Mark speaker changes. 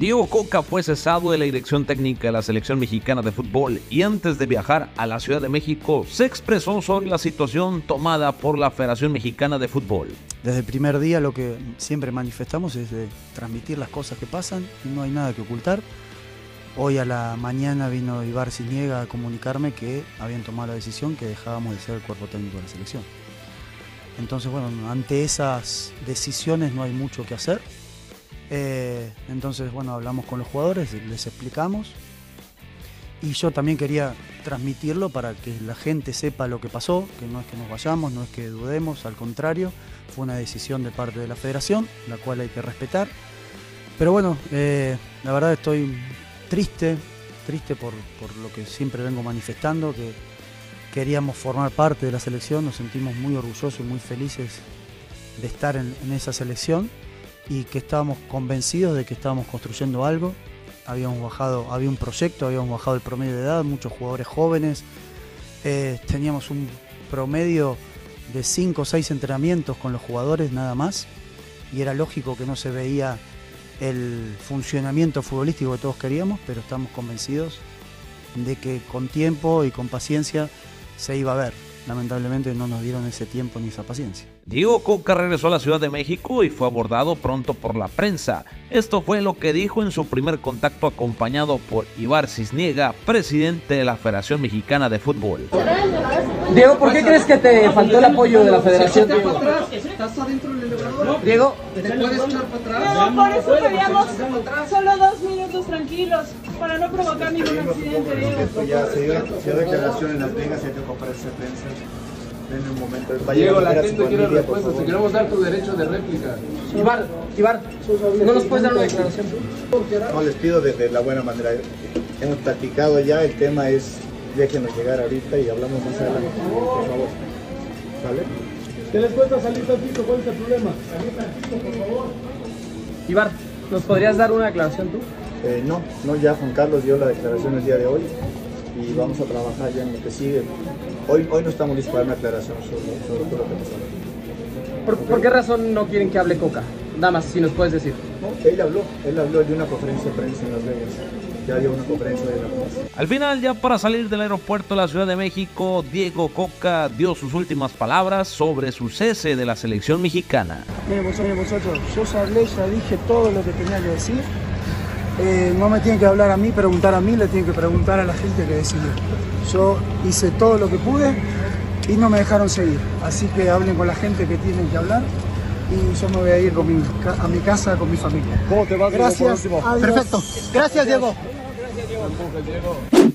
Speaker 1: Diego Coca fue cesado de la dirección técnica de la selección mexicana de fútbol y antes de viajar a la Ciudad de México se expresó sobre la situación tomada por la Federación Mexicana de Fútbol.
Speaker 2: Desde el primer día lo que siempre manifestamos es de transmitir las cosas que pasan y no hay nada que ocultar. Hoy a la mañana vino Ibar Cisniega a comunicarme que habían tomado la decisión que dejábamos de ser el cuerpo técnico de la selección. Entonces, bueno, ante esas decisiones no hay mucho que hacer. Entonces, bueno, hablamos con los jugadores, les explicamos. Y yo también quería transmitirlo para que la gente sepa lo que pasó, que no es que nos vayamos, no es que dudemos, al contrario, fue una decisión de parte de la federación, la cual hay que respetar. Pero bueno, la verdad estoy triste por lo que siempre vengo manifestando, que queríamos formar parte de la selección, nos sentimos muy orgullosos y muy felices de estar en esa selección y que estábamos convencidos de que estábamos construyendo algo. Había un proyecto, habíamos bajado el promedio de edad, muchos jugadores jóvenes, teníamos un promedio de 5 o 6 entrenamientos con los jugadores nada más y era lógico que no se veía el funcionamiento futbolístico que todos queríamos, pero estamos convencidos de que con tiempo y con paciencia se iba a ver. Lamentablemente no nos dieron ese tiempo ni esa paciencia.
Speaker 1: Diego Coca regresó a la Ciudad de México y fue abordado pronto por la prensa. Esto fue lo que dijo en su primer contacto acompañado por Ibar Cisniega, presidente de la Federación Mexicana de Fútbol.
Speaker 3: Diego, ¿por qué crees que te faltó el apoyo de la Federación?
Speaker 4: ¿Estás adentro del elevador?
Speaker 3: Diego,
Speaker 4: ¿te puedes echar para atrás?
Speaker 5: No, por eso pedíamos solo 2 minutos tranquilos, para no provocar ningún accidente, Diego.
Speaker 6: Ya se dio declaración en Las Vegas, se dio conferencia de prensa. En un momento.
Speaker 7: Diego, la gente quiere respuestas, te queremos dar tu derecho de réplica.
Speaker 3: Ibar, ¿no nos puedes dar una declaración?
Speaker 6: No, les pido de la buena manera. Hemos platicado ya, el tema es, déjenos llegar ahorita y hablamos más adelante, por favor. ¿Vale?
Speaker 7: ¿Qué les cuesta salir tantito? ¿Cuál es el problema? Salir tantito, por favor.
Speaker 3: Ibar, ¿nos podrías dar una declaración tú?
Speaker 6: No, ya Juan Carlos dio la declaración el día de hoy y vamos a trabajar ya en lo que sigue. Hoy no estamos listos para una aclaración sobre todo lo que pasó.
Speaker 3: ¿Por qué razón no quieren que hable Coca? Nada más, si nos puedes decir.
Speaker 6: No, él habló de una conferencia de prensa en Las Vegas. Ya dio una conferencia de la prensa.
Speaker 1: Al final, ya para salir del aeropuerto de la Ciudad de México, Diego Coca dio sus últimas palabras sobre su cese de la selección mexicana.
Speaker 2: Miren muchachos, yo ya dije todo lo que tenía que decir. No me tienen que hablar a mí, preguntar a mí, le tienen que preguntar a la gente que decidió. Yo hice todo lo que pude y no me dejaron seguir. Así que hablen con la gente que tienen que hablar y yo me voy a ir a mi casa con mi familia.
Speaker 7: ¿Cómo te vas?
Speaker 2: Gracias.
Speaker 3: Perfecto. Gracias, Diego.
Speaker 7: Gracias, Diego.